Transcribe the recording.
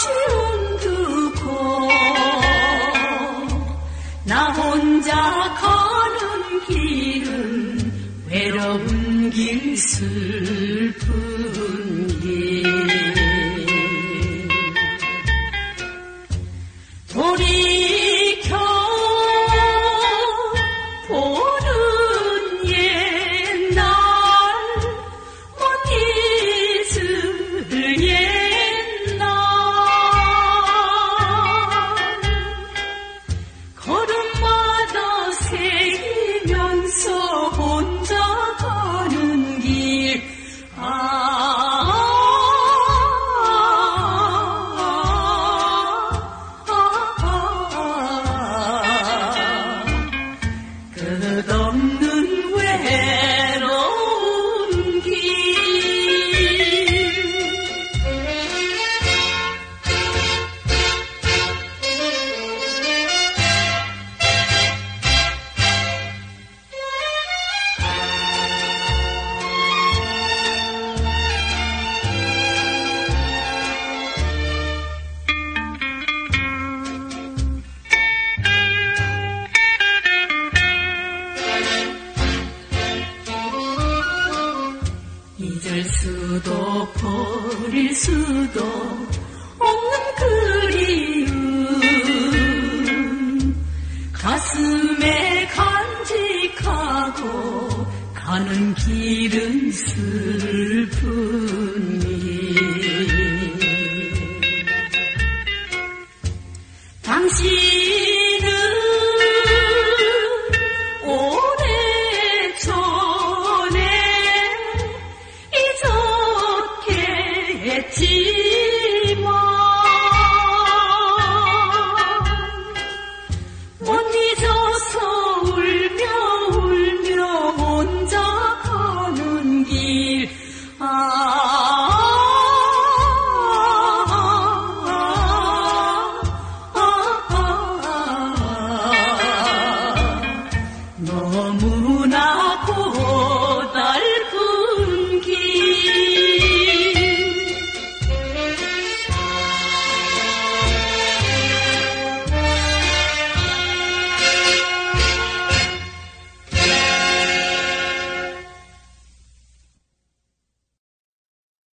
아쉬움 두고 나 혼자 가는 길은 외로운 길 슬픈 길 돌이켜 보는 옛날 못 잊을 옛날 걸음마다 새기면서 혼자 가는 길 끝없는 외로운 길 잊을 수도 버릴 수도 없는 그리움 가슴에 간직하고 가는 길은 슬픔